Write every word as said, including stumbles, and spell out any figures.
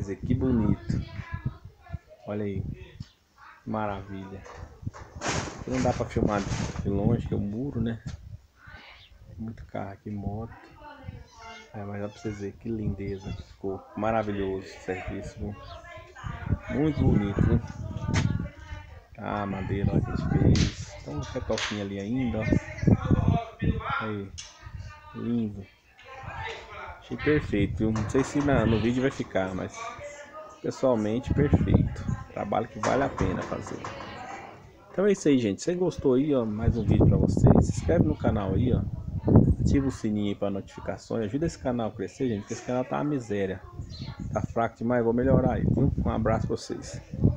Quer dizer, que bonito. Olha aí. Maravilha. Não dá pra filmar de longe, que é o muro, né? Muito carro aqui, moto. É, mas dá pra vocês verem que lindeza. Ficou maravilhoso o serviço, viu? Muito bonito, viu? Ah, a madeira ó, que a gente fez. Então, um retoquinho ali ainda, ó. Aí. Lindo. Achei perfeito, viu? Não sei se na, no vídeo vai ficar, mas pessoalmente perfeito. Trabalho que vale a pena fazer. Então é isso aí, gente. Se você gostou aí, ó, mais um vídeo pra vocês. Se inscreve no canal aí, ó. Ativa o sininho aí para notificações. Ajuda esse canal a crescer, gente, porque esse canal tá uma miséria. Tá fraco demais, vou melhorar aí, viu? Um abraço pra vocês.